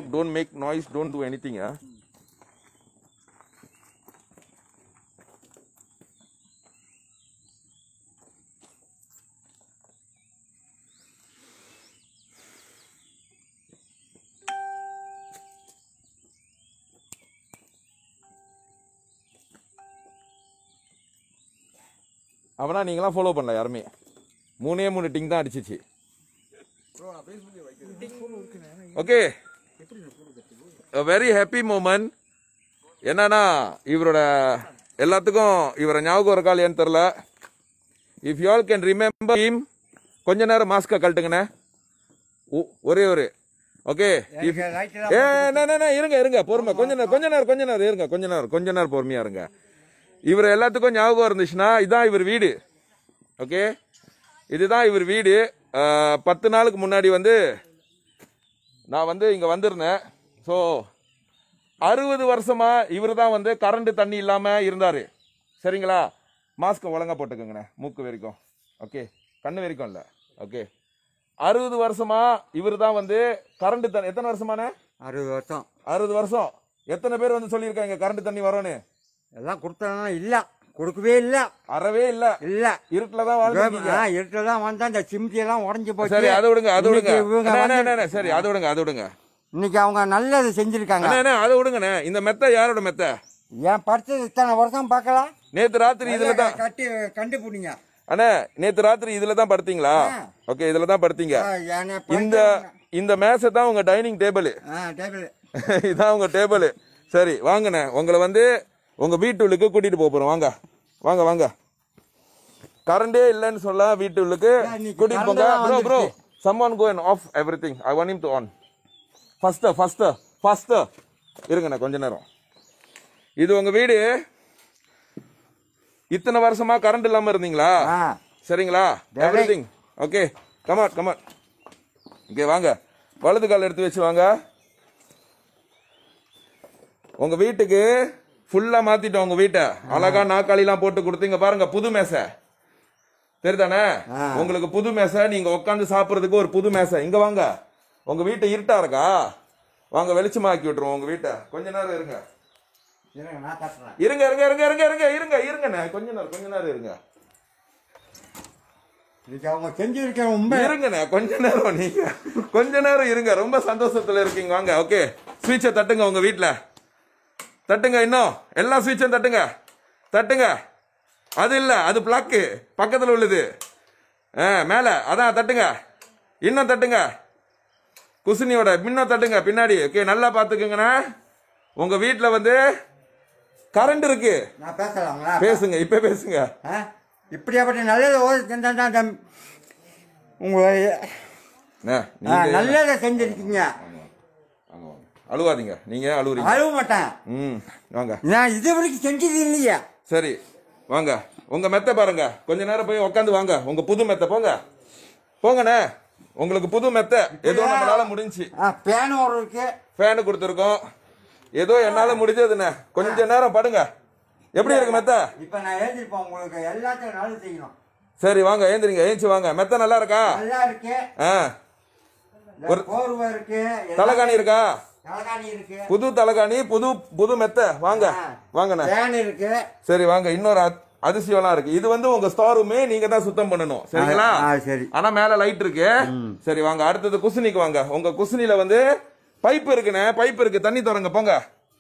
don't make noise, don't do anything. அவனா நீங்களாம் follow பண்ணல யாருமே. 3 டிங் தான் அடிச்சிச்சு. Okay, very happy moment. என்னன்னா இவரோட எல்லாத்துக்கும் இவரை ஞாபகம் இருக்கா இல்லையான்னு தெரியல. If you all can remember him, கொஞ்ச நேரம் மாஸ்கை கழட்டுங்கண்ணே. ஒரே ஒரு ஓகே. இருங்க இருங்க பொறுமை, கொஞ்ச நேரம் இருங்க, கொஞ்ச நேரம் பொறுமையா இருங்க. இவர் எல்லாத்துக்கும் ஞாபகம் இருந்துச்சுன்னா இதான் இவர் வீடு. ஓகே, இதுதான் இவர் வீடு. 10 நாளுக்கு முன்னாடி வந்து நான் வந்து இங்கே வந்திருந்தேன். ஸோ 60 வருஷமா இவர் தான் வந்து கரண்ட் தண்ணி இல்லாமல் இருந்தார். சரிங்களா? மாஸ்க்கை ஒழுங்கா போட்டுக்கோங்கண்ணே, மூக்கு வரைக்கும். ஓகே, கண்ணு வரைக்கும் இல்லை. ஓகே, 60 வருஷமா இவர் தான் வந்து கரண்ட் தண்ணி. எத்தனை வருஷமாண்ணே? 60 வருஷம். 60 வருஷம். எத்தனை பேர் வந்து சொல்லியிருக்காங்க கரண்ட் தண்ணி வரும்னு? எல்லாம் கொடுத்தா இல்ல, கொடுக்கவே இல்ல, அறவே இல்ல. இல்ல, இருட்டுல தான் வாழ்ந்துட்டீங்க. இருட்டுல தான் வந்தா இந்த சிம்டி எல்லாம் உடஞ்சு போச்சு. சரி, அது விடுங்க. சரி, அது விடுங்க. இன்னைக்கு அவங்க நல்லது செஞ்சிருக்காங்க. அது விடுங்கண்ணே. இந்த மெத்த யாரோட மெத்த? ஏன் படிச்சது இத்தனை வருஷம் பார்க்கலாம். நேத்து ராத்திரி இதுல தான் கட்டி கண்டுபிடிங்க அண்ணே. நேத்து ராத்திரி இதுல தான் படுத்தீங்களா? ஓகே, இதுல தான் படுத்தீங்க. இந்த மேசை தான் உங்க டைனிங் டேபிள். இதான் உங்க டேபிள். சரி வாங்கண்ணே, உங்களை வந்து உங்க வீட்டுக்கு கூட்டிட்டு போறோம். வாங்க வாங்க வாங்க. கரண்டே இல்லைன்னு சொல்ல வீட்டுக்கு கூட்டிட்டு போங்க. Bro someone go and off everything. I want him to on. Faster. இருங்கண்ணே கொஞ்ச நேரம். இது உங்க வீடு. இத்தனை வருஷமா கரண்ட் இல்லாம இருந்தீங்களா? சரிங்களா? Everything okay. கமான். இங்கே வாங்க, வலது கால் எடுத்து வச்சு வாங்க. உங்க வீட்டுக்கு ஃபுல்லா மாத்திட்டோம். உங்க வீட்டை அழகா நாக்காளிலாம் போட்டு கொடுத்தீங்க பாருங்க. புது மேசை தெரியுதானே உங்களுக்கு? புது மேசை. நீங்க உட்காந்து சாப்பிட்றதுக்கு ஒரு புது மேசை. இங்க வாங்க. உங்க வீட்டை இருட்டா இருக்கா? வாங்க, வெளிச்சமாக்கி விட்டுருவோம் உங்க வீட்டை. கொஞ்ச நேரம் இருங்க. இருங்கண்ணே, கொஞ்ச நேரம் இருங்க. அவங்க செஞ்சிருக்க இருங்கண்ணே, கொஞ்ச நேரம் இருங்க. ரொம்ப சந்தோஷத்துல இருக்கீங்க. வாங்க. ஓகே, ஸ்விட்சை தட்டுங்க. உங்க வீட்டுல தட்டுங்க. இன்னும் எல்லா ஸ்விட்சும் தட்டுங்க. அது இல்ல, அது பிளாக்கு பக்கத்துல உள்ளது. மேல அதான் தட்டுங்க. இன்னும் தட்டுங்க. குசினியோட இன்னும் தட்டுங்க பின்னாடி. ஓகே, நல்லா பாத்துக்கோங்கண்ணா. உங்க வீட்டுல வந்து கரண்ட் இருக்கு. பேசுங்க, இப்ப பேசுங்க. இப்படியாப்பட்ட நல்லது உங்களை நல்லதை செஞ்சிருக்கீங்க. அழுவாதீங்க. நீங்க அழுவுறீங்க. அழுவ மாட்டேன். வாங்க. நான் இது வரைக்கும் செஞ்சது இல்லையா? சரி வாங்க. உங்க மெத்த பாருங்க. கொஞ்ச நேரம் போய் உட்காந்து வாங்க. உங்க புது மெத்த போங்கண்ணே. உங்களுக்கு புது மெத்த ஏதோ நம்மளால முடிஞ்சு. ஃபேன் ஒரு இருக்கு. ஃபேனு கொடுத்துருக்கோம். ஏதோ என்னால முடிஞ்சதுண்ணே. கொஞ்ச நேரம் படுங்க. எப்படி இருக்கு மெத்த? இப்ப நான் எழுதிருப்பேன். உங்களுக்கு எல்லாத்தையும் நல்லது செய்யணும். சரி வாங்க, ஏஞ்சி வாங்க. மெத்த நல்லா இருக்கா? நல்லா இருக்கு. ஒரு போர்வை இருக்கு. தலைகாணி இருக்கா? தலைகாணி இருக்கு. புது தலைகாணி, புது மெத்த. வாங்கண்ணே. ஃபேன் இருக்கு. சரி வாங்க. இன்னொரு அதிசயம்லாம் இருக்கு. இது வந்து உங்க ஸ்டோர் ரூமே நீங்க தான் சுத்தம் பண்ணணும். சரிங்களா? சரி. ஆனா மேல லைட் இருக்கு. சரி வாங்க. அடுத்தது குசினிக்கு வாங்க. உங்க குசினில வந்து பைப் இருக்குண்ணே. பைப் இருக்கு. தண்ணி திறங்க. போங்க,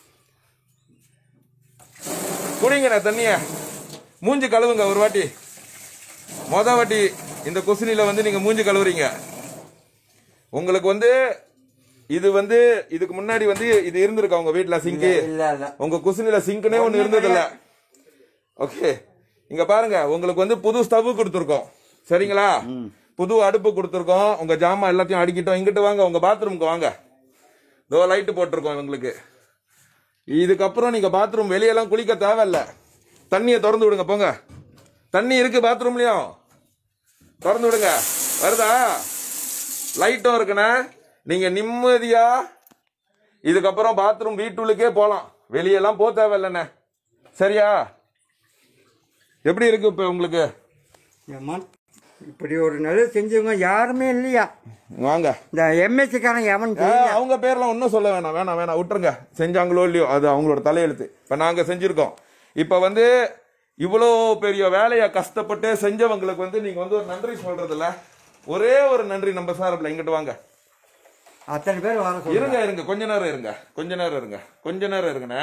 குடிங்கண்ணே தண்ணிய. மூஞ்சி கழுவுங்க ஒரு வாட்டி. வாட்டி இந்த குசினில வந்து நீங்க மூஞ்சி கழுவுறீங்க. உங்களுக்கு வந்து இது வந்து இதுக்கு முன்னாடி வந்து இது இருந்திருக்கா உங்க வீட்டுல சிங்கு? உங்க குசினில சிங்க்னே ஒண்ணு இருந்தது இல்ல. ஓகே, இங்க பாருங்க. உங்களுக்கு வந்து புது ஸ்டவ் கொடுத்துருக்கோம். சரிங்களா? புது அடுப்பு கொடுத்துருக்கோம். உங்க ஜாமான் எல்லாத்தையும் அடிக்கிட்டோம். இங்கிட்டு வாங்க. உங்க பாத்ரூமுக்கு வாங்க. இதோ லைட்டு போட்டிருக்கோம் உங்களுக்கு. இதுக்கப்புறம் நீங்க பாத்ரூம் வெளியெல்லாம் குளிக்க தேவையில்ல. தண்ணியை திறந்து விடுங்க. போங்க. தண்ணி இருக்கு பாத்ரூம்லயும். திறந்து விடுங்க. வருதா? லைட்டும் இருக்குண்ணே. நீங்க நிம்மதியா இதுக்கப்புறம் பாத்ரூம் வீட்டுக்கே போலாம். வெளியெல்லாம் போக தேவையில்லைண்ணே. சரியா? எப்படி இருக்கு இப்ப உங்களுக்கு? இப்படி ஒரு நல்லது செஞ்சவங்க யாருமே இல்லையா? வாங்க. இந்த எம்எஸ்சிக்காரங்க எவன் அவங்க பேர்லாம் ஒன்றும் சொல்ல வேணாம் விட்டுருங்க. செஞ்சாங்களோ இல்லையோ அது அவங்களோட தலையெழுத்து. இப்போ நாங்கள் செஞ்சுருக்கோம். இப்போ வந்து இவ்வளோ பெரிய வேலையை கஷ்டப்பட்டு செஞ்சவங்களுக்கு வந்து நீங்கள் வந்து ஒரு நன்றி சொல்றதில்ல. ஒரே ஒரு நன்றி நம்ம சார்பில் இங்கிட்டு வாங்க. அத்தனை பேர் வர இருங்க கொஞ்ச நேரம் இருங்கண்ணே.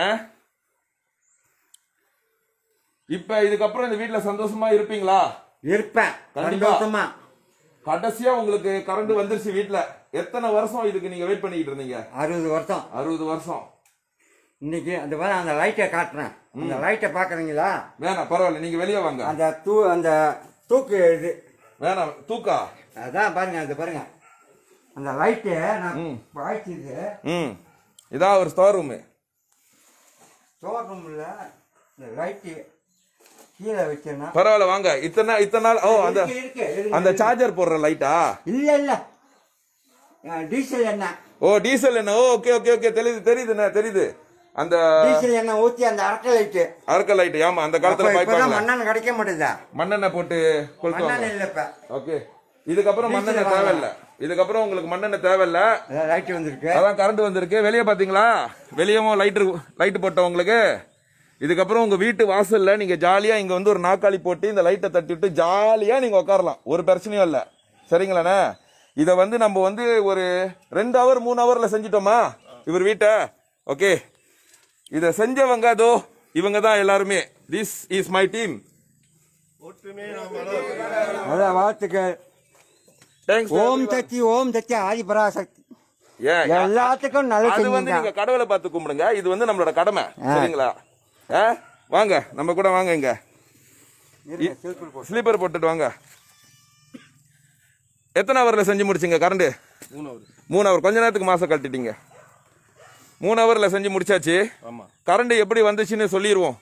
இப்ப இதுக்கப்புறம் இந்த வீட்டுல சந்தோஷமா இருப்பீங்களா? இருப்பேன் கண்டிப்பா. கடைசியா உங்களுக்கு கரண்ட் வந்துருச்சு வீட்டுல. எத்தனை வருஷம் இதுக்கு நீங்க வெயிட் பண்ணிட்டு இருந்தீங்க? 60 வருஷம். இன்னைக்கு அந்த லைட்டை காட்டுறேன். அந்த லைட்டை பாக்குறீங்களா? வேணாம் பரவாயில்ல, நீங்க வெளியே வாங்க. அந்த தூக்கு இது வேணாம். தூக்கா? அதான் பாருங்க, அது பாருங்க அந்த லைட்டு நான் பாய்ச்சிது. இதான் ஒரு ஸ்டோர் ரூம். இல்ல இந்த லைட்டு கீழே வச்சேன்னா பரவாயில்ல வாங்க. இத்தனை நாள் அந்த சார்ஜர் போடுற லைட்டா? இல்ல டீசல் எண்ணெய். டீசல் எண்ணெய். ஓகே தெரியுது. அந்த டீசல் எண்ணெய் ஊத்தி அந்த அரக்க லைட். ஆமா, அந்த காலத்துல பாய்ப்பாங்க. மண்ணெண்ணெய் கிடைக்க மாட்டேதா? மண்ணெண்ணெய் போட்டு கொளுத்துவாங்க. இல்ல இப்ப. ஓகே, இதுக்கப்புறம் மண்ணெண்ணெய் தேவையில்ல. இதுக்கப்புறம் உங்களுக்கு மண்ணெண்ணெய் தேவையில்ல. லைட் வந்திருக்கு. அதான் கரண்ட் வந்திருக்கு. வெளியே பாத்தீங்களா? வெளியவும் லைட் போட்டவங்களுக்கு இதுக்கப்புறம் உங்க வீட்டு வாசல்ல நீங்க ஜாலியா இங்க வந்து ஒரு நாக்காளி போட்டு இந்த லைட்டை தட்டி விட்டு ஜாலியா நீங்க உட்காரலாம். ஒரு பிரச்சனையும் இல்ல. சரிங்களாண்ணே? இத வந்து நம்ம வந்து ஒரு 2 hour 3 hourல செஞ்சிட்டோமா இவர் வீட்டை? ஓகே, இத செஞ்சவங்க அதோ இவங்க தான் எல்லாருமே. This is my team. வாழ்த்துக்கள். ஓம் சக்தி ஆதிபராசக்தி. எல்லாத்துக்கும் நல்ல. அது வந்து நீங்க கடவுளை பார்த்து கும்பிடுங்க. இது வந்து நம்மளோட கடமை. சரிங்களா? வாங்க, நம்ம கூட வாங்க. இங்க ஸ்லீப்பர் போட்டுட்டு வாங்க. எத்தனை ஹவர்ல செஞ்சு முடிச்சிங்க கரண்ட்? 3 hour. கொஞ்ச நேரத்துக்கு மாசம் கழட்டிட்டீங்க. 3 hourல செஞ்சு முடிச்சாச்சு. கரண்ட் எப்படி வந்துச்சுன்னு சொல்லிடுவோம்.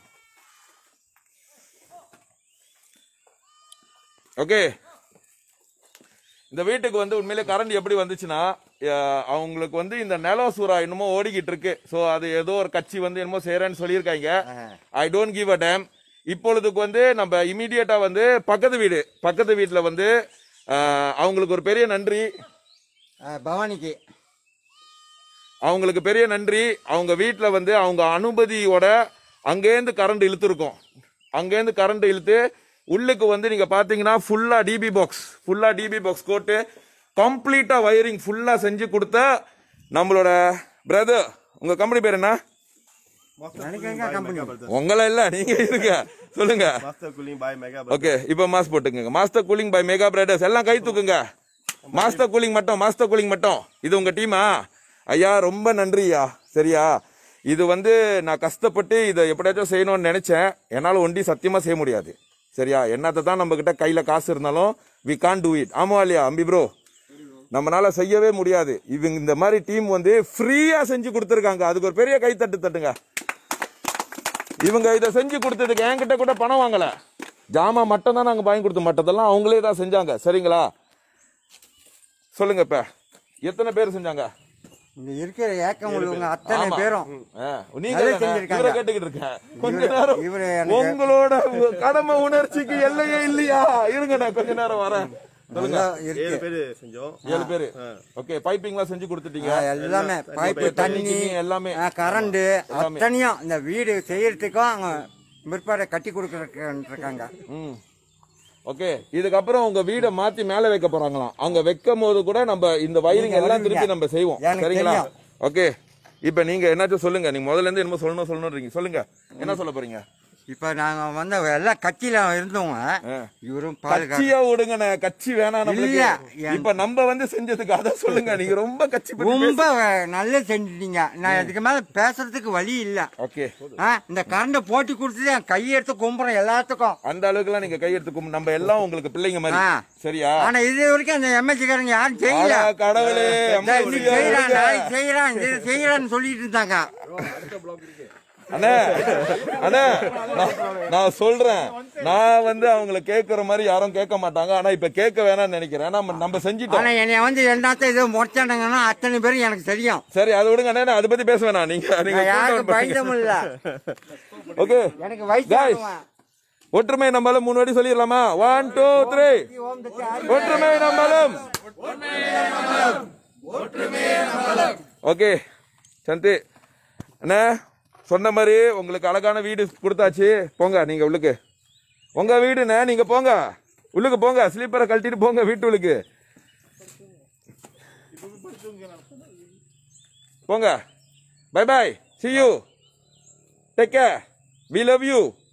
ஓகே, இந்த வீட்டுக்கு வந்து உண்மையிலே கரண்ட் எப்படி வந்துச்சுன்னா, அவங்களுக்கு வந்து இந்த நிலம் சூறா என்னமோ ஓடிக்கிட்டு இருக்கு. ஸோ அது ஏதோ ஒரு கட்சி வந்து என்னமோ செய்யறேன்னு சொல்லியிருக்காங்க. I don't give a damn. இப்பொழுதுக்கு வந்து நம்ம இமீடியட்டா வந்து பக்கத்து வீட்டுல வந்து அவங்களுக்கு ஒரு பெரிய நன்றி. பவானிக்கு அவங்களுக்கு பெரிய நன்றி. அவங்க வீட்டுல வந்து அவங்க அனுமதியோட அங்கேருந்து கரண்ட் இழுத்துருக்கோம். அங்கேருந்து கரண்ட் இழுத்து உள்ளுக்கு வந்து நீங்க பாத்தீங்கன்னா ஃபுல்லா டிபி பாக்ஸ் கோட்டு கம்ப்ளீட்டா வயரிங் ஃபுல்லா செஞ்சு கொடுத்த நம்மளோட பிரதர். உங்க கம்பெனி பேர் என்ன? உங்கள இல்ல, நீங்க இருக்க சொல்லுங்க. ஓகே, இப்ப மாஸ்க் போட்டுங்க. Master cooling by mega brothers. எல்லாம் கை தூக்குங்க. மாஸ்டர் கூலிங் மட்டும். இது உங்க டீமா? ஐயா ரொம்ப நன்றியா. சரியா? இது வந்து நான் கஷ்டப்பட்டு இதை எப்படியாச்சும் செய்யணும்னு நினைச்சேன். என்னால ஒண்டி சத்தியமா செய்ய முடியாது. சரியா? என்னத்தை தான் நம்ம கிட்ட கையில காசு இருந்தாலும் வி கான் டூ இட். ஆமா இல்லையா அம்பி ப்ரோ? நம்மளால செய்யவே முடியாது. இவங்க இந்த மாதிரி டீம் வந்து ஃப்ரீயா செஞ்சு கொடுத்துருக்காங்க. அதுக்கு ஒரு பெரிய கை தட்டுங்க. இவங்க இதை செஞ்சு கொடுத்ததுக்கு என்கிட்ட கூட பணம் வாங்கல. ஜாமா மட்டும் தான் நாங்க வாங்கி கொடுத்தோம். மற்றதெல்லாம் அவங்களே தான் செஞ்சாங்க. சரிங்களா? சொல்லுங்க, இப்ப எத்தனை பேர் செஞ்சாங்க? இங்க இருக்கிற ஏக்கம் உள்ளவங்க அத்தனை பேரும் நீங்க கேட்டுக்கிட்டு இருக்கேன். கொஞ்ச நேரம் உங்களோட கடமை உணர்ச்சிக்கு எல்லையே இல்லையா? இருங்க, நான் கொஞ்ச நேரம் வரேன். சொல்லுங்க. 7 பேரு. ஓகே, பைப்பிங்லாம் செஞ்சு கொடுத்துட்டீங்க. எல்லாமே பைப்பு, தண்ணி, எல்லாமே கரண்ட் அத்தனையும் இந்த வீடு செய்யறதுக்கும் பிற்பாடு கட்டி கொடுக்கறாங்க. ஓகே, இதுக்கப்புறம் உங்க வீட மாத்தி மேல வைக்க போறாங்களாம். அங்க வைக்கும் போது கூட நம்ம இந்த வயரிங் எல்லாம் திருப்பி நம்ம செய்வோம். சரிங்களா? ஓகே, இப்ப நீங்க என்னாச்சும் சொல்லுங்க. நீங்க முதல்ல இருந்து என்னமோ சொல்லணும் சொல்லுங்க. என்ன சொல்ல போறீங்க? இப்ப நாங்க வந்து எல்லாம் கட்சியில இருந்தவங்க. இவரும் கட்சியா விடுங்க, கட்சி வேணாம். இப்ப நம்ம வந்து செஞ்சதுக்கு அதை சொல்லுங்க. நீங்க ரொம்ப கட்சி ரொம்ப நல்லா செஞ்சுட்டீங்க. நான் இதுக்கு மேல பேசுறதுக்கு வழி இல்ல. ஓகே, இந்த கரண்ட போட்டி கொடுத்தது என் கையெடுத்து கும்புறேன் எல்லாத்துக்கும். அந்த அளவுக்கு எல்லாம் நீங்க கையெடுத்து கும்பு. நம்ம எல்லாம் உங்களுக்கு பிள்ளைங்க மாதிரி. சரியா? ஆனா இது வரைக்கும் அந்த எம்எல்சி காரங்க யாரும் செய்யல. கடவுளே, செய்யறான்னு சொல்லிட்டு இருந்தாங்க. அண்ணா நான் சொல்றேன், நான் வந்து அவங்களை கேட்கற மாதிரி யாரும் கேட்க மாட்டாங்க. ஆனா இப்ப கேட்க வேணாம்னு நினைக்கிறேன். நம்ம செஞ்சிட்டோம். ஆனா என்னைய வந்து எல்லாத்தையும் ஏதோ முடிச்சானுங்கன்னா அத்தனை பேரும் எனக்கு தெரியும். சரி, அதை விடுங்க. அண்ணா அதை பத்தி பேச வேணாம். நீங்க யாருக்கும் பயந்தம் இல்ல. ஓகே, எனக்கு வயசு ஒற்றுமை நம்பலும் 3 வாட்டி சொல்லிடலாமா? 1 2 3. ஓம் தத்தி ஆதி ஒற்றுமை நம்பலும். ஓகே சந்தி அண்ணா சொன்ன மாதிரி உங்களுக்கு அழகான வீடு கொடுத்தாச்சு. போங்க நீங்க உள்ளுக்கு. உங்க வீடுண்ணே, நீங்க போங்க உள்ளுக்கு போங்க. ஸ்லீப்பரை கழட்டிட்டு போங்க வீட்டுக்கு போங்க. Bye bye, see you, take care, we love you.